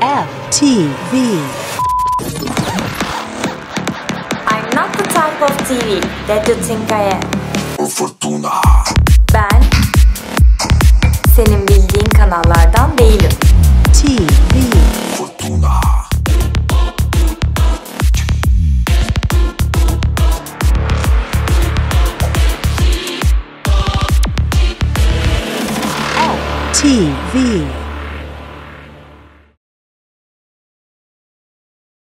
FTV. I'm not the type of TV that you think I am. Fortuna. Ben senin bildiğin kanallardan değilim. TV. Fortuna. FTV.